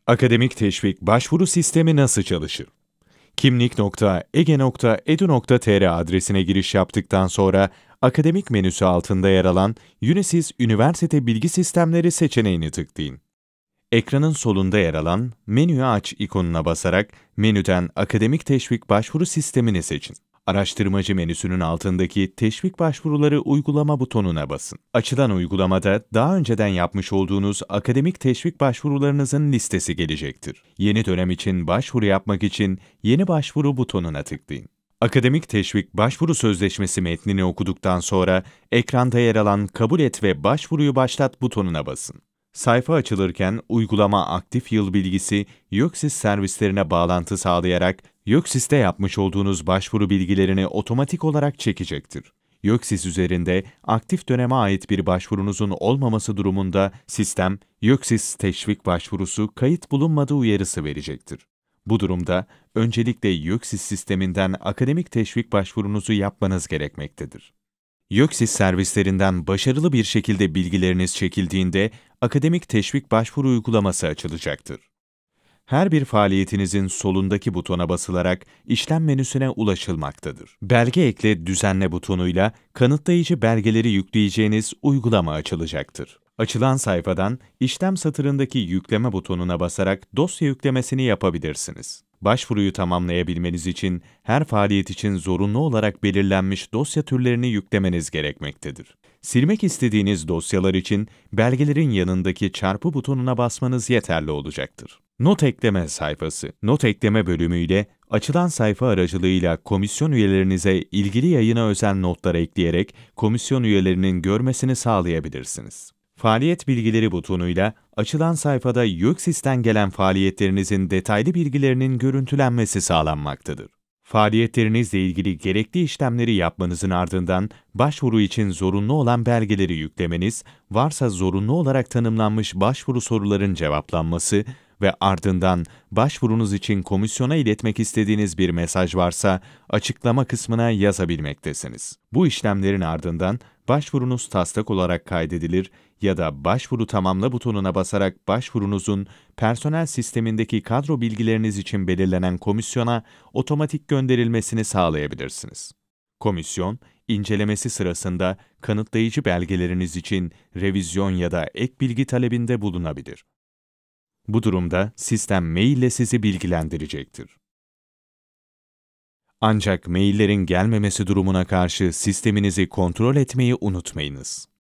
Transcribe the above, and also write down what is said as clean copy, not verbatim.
Akademik teşvik başvuru sistemi nasıl çalışır? Kimlik.ege.edu.tr adresine giriş yaptıktan sonra akademik menüsü altında yer alan Unisys Üniversite Bilgi Sistemleri seçeneğini tıklayın. Ekranın solunda yer alan Menüyü aç ikonuna basarak menüden Akademik Teşvik Başvuru Sistemini seçin. Araştırmacı menüsünün altındaki Teşvik Başvuruları uygulama butonuna basın. Açılan uygulamada daha önceden yapmış olduğunuz akademik teşvik başvurularınızın listesi gelecektir. Yeni dönem için başvuru yapmak için Yeni Başvuru butonuna tıklayın. Akademik Teşvik Başvuru Sözleşmesi metnini okuduktan sonra ekranda yer alan Kabul et ve Başvuruyu başlat butonuna basın. Sayfa açılırken uygulama aktif yıl bilgisi YÖKSİS servislerine bağlantı sağlayarak YÖKSİS'te yapmış olduğunuz başvuru bilgilerini otomatik olarak çekecektir. YÖKSİS üzerinde aktif döneme ait bir başvurunuzun olmaması durumunda sistem YÖKSİS teşvik başvurusu kayıt bulunmadığı uyarısı verecektir. Bu durumda öncelikle YÖKSİS sisteminden akademik teşvik başvurunuzu yapmanız gerekmektedir. YÖKSİS servislerinden başarılı bir şekilde bilgileriniz çekildiğinde akademik teşvik başvuru uygulaması açılacaktır. Her bir faaliyetinizin solundaki butona basılarak işlem menüsüne ulaşılmaktadır. Belge ekle düzenle butonuyla kanıtlayıcı belgeleri yükleyeceğiniz uygulama açılacaktır. Açılan sayfadan işlem satırındaki yükleme butonuna basarak dosya yüklemesini yapabilirsiniz. Başvuruyu tamamlayabilmeniz için her faaliyet için zorunlu olarak belirlenmiş dosya türlerini yüklemeniz gerekmektedir. Silmek istediğiniz dosyalar için belgelerin yanındaki çarpı butonuna basmanız yeterli olacaktır. Not ekleme sayfası. Not ekleme bölümüyle açılan sayfa aracılığıyla komisyon üyelerinize ilgili yayına özel notlar ekleyerek komisyon üyelerinin görmesini sağlayabilirsiniz. Faaliyet bilgileri butonuyla açılan sayfada YÖKSİS'ten gelen faaliyetlerinizin detaylı bilgilerinin görüntülenmesi sağlanmaktadır. Faaliyetlerinizle ilgili gerekli işlemleri yapmanızın ardından başvuru için zorunlu olan belgeleri yüklemeniz, varsa zorunlu olarak tanımlanmış başvuru soruların cevaplanması ve ardından başvurunuz için komisyona iletmek istediğiniz bir mesaj varsa açıklama kısmına yazabilmektesiniz. Bu işlemlerin ardından başvurunuz taslak olarak kaydedilir ya da başvuru tamamla butonuna basarak başvurunuzun personel sistemindeki kadro bilgileriniz için belirlenen komisyona otomatik gönderilmesini sağlayabilirsiniz. Komisyon, incelemesi sırasında kanıtlayıcı belgeleriniz için revizyon ya da ek bilgi talebinde bulunabilir. Bu durumda sistem maille sizi bilgilendirecektir. Ancak maillerin gelmemesi durumuna karşı sisteminizi kontrol etmeyi unutmayınız.